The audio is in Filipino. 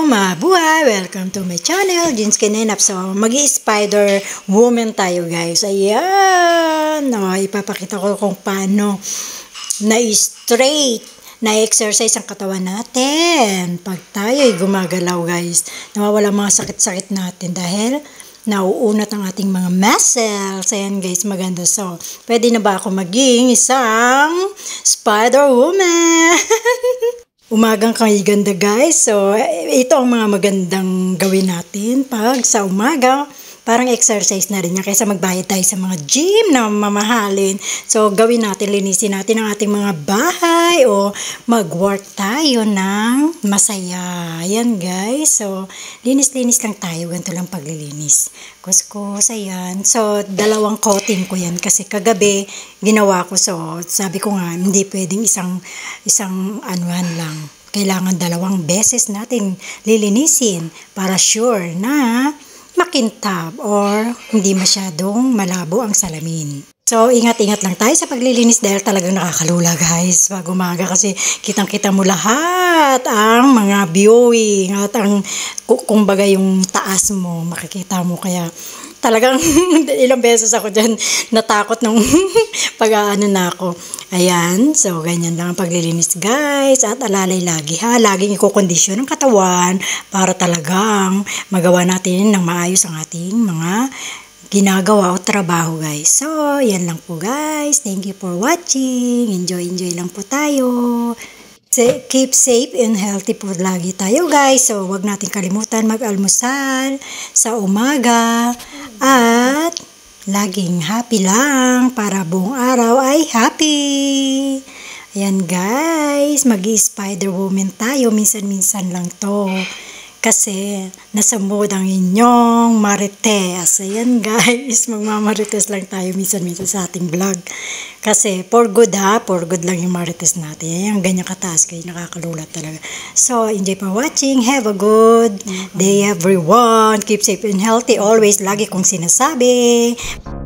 Mabuhay! Welcome to my channel, Jeans Kinenap. So, mag-spider woman tayo guys. Ayan! O, ipapakita ko kung paano na-straight, na-exercise ang katawan natin. Pag tayo'y gumagalaw guys, nawawala mga sakit-sakit natin dahil nauunat ang ating mga muscles. Ayan guys, maganda. So, pwede na ba ako maging isang spider woman? Umagang kay ganda guys. So, ito ang mga magandang gawin natin pag sa umaga. Parang exercise na rin yan kaysa magbayad tayo sa mga gym na mamahalin. So, gawin natin, linisin natin ang ating mga bahay o mag-work tayo ng masaya. Ayan guys. So, linis-linis lang tayo. Ganito lang paglilinis. Kuskus, ayan. So, dalawang coating ko yan kasi kagabi ginawa ko. So, sabi ko nga, hindi pwedeng isang anuhan lang. Kailangan dalawang beses natin lilinisin para sure na makintab or hindi masyadong malabo ang salamin. So, ingat-ingat lang tayo sa paglilinis dahil talagang nakakalula guys. Pag umaga kasi kitang-kita mo lahat ang mga viewing at ang kumbaga yung taas mo, makikita mo kaya talagang ilang beses ako dyan natakot nung pag-aano na ako. Ayan, so ganyan lang ang paglilinis guys. At alalay lagi ha, laging ikokondisyon ang katawan para talagang magawa natin ng maayos ang ating mga ginagawa o trabaho guys. So, yan lang po guys. Thank you for watching. Enjoy lang po tayo. Keep safe and healthy po lagi tayo guys. So, wag natin kalimutan mag-almusal sa umaga at laging happy lang para buong araw ay happy. Ayan guys, mag-spider woman tayo. Minsan-minsan lang to. Kasi nasa mood ang inyong marites. Ayan guys, magmamarites lang tayo minsan-minsan sa ating vlog. Kasi for good ha, for good lang yung marites natin. Ayan, ganyan kataas kayo, nakakalulat talaga. So, enjoy for watching. Have a good day everyone. Keep safe and healthy always. Lagi kong sinasabi.